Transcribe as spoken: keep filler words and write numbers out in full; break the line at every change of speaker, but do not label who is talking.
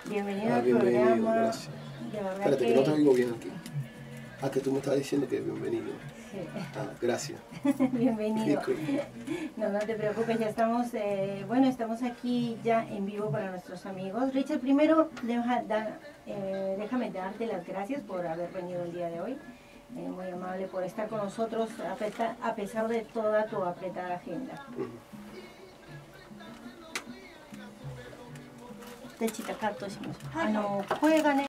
Bienvenido
Ah,
al
bienvenido,
programa.
gracias.
De verdad
Espérate, que
que...
no te oigo bien aquí. Ah, que tú me estás diciendo que bienvenido.
Sí.
Ah, gracias.
Bienvenido.
Disculpe.
No, no te preocupes, ya estamos, eh, bueno, estamos aquí ya en vivo para nuestros amigos. Richard, primero deja, da, eh, déjame darte las gracias por haber venido el día de hoy. Eh, muy amable por estar con nosotros a pesar, a pesar de toda tu apretada agenda.
Uh-huh.
Te chica, ah, no, juegan.